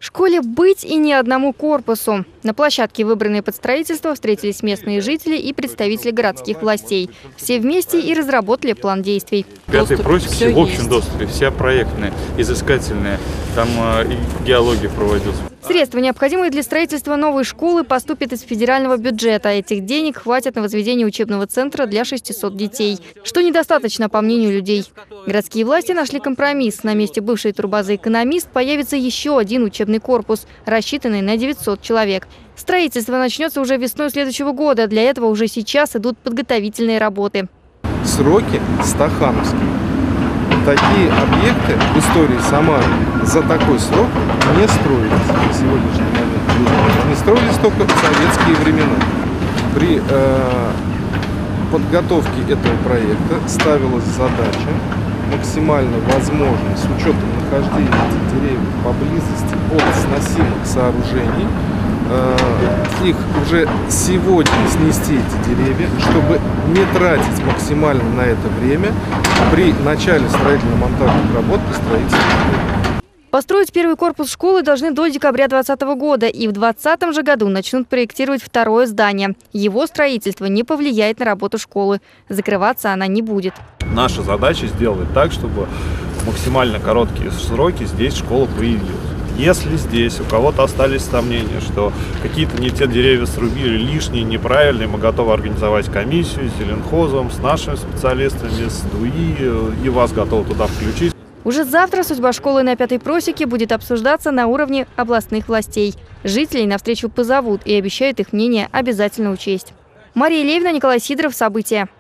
школе быть и ни одному корпусу. На площадке, выбранной под строительство, встретились местные жители и представители городских властей. Все вместе и разработали план действий. Пятый просек в общем доступе, вся проектная, изыскательная, там и геология проводилась. Средства, необходимые для строительства новой школы, поступят из федерального бюджета. Этих денег хватит на возведение учебного центра для 600 детей, что недостаточно, по мнению людей. Городские власти нашли компромисс. На месте бывшей турбазы «Экономист» появится еще один учебный корпус, рассчитанный на 900 человек. Строительство начнется уже весной следующего года. Для этого уже сейчас идут подготовительные работы. Сроки стахановские. Такие объекты в истории Самары за такой срок не строились на сегодняшний момент. Они строились только в советские времена. При подготовке этого проекта ставилась задача максимально возможно, с учетом нахождения этих деревьев поблизости от сносимых сооружений, их уже сегодня снести эти деревья, чтобы не тратить максимально на это время при начале строительно-монтажных работ и строительства. Построить первый корпус школы должны до декабря 2020 года. И в 2020 же году начнут проектировать второе здание. Его строительство не повлияет на работу школы. Закрываться она не будет. Наша задача сделать так, чтобы в максимально короткие сроки здесь школа появилась. Если здесь у кого-то остались сомнения, что какие-то не те деревья срубили, лишние, неправильные, мы готовы организовать комиссию с зеленхозом, с нашими специалистами, с ДУИ, и вас готовы туда включить. Уже завтра судьба школы на Пятой просеке будет обсуждаться на уровне областных властей. Жителей навстречу позовут и обещают их мнение обязательно учесть. Мария Левина, Николай Сидоров. События.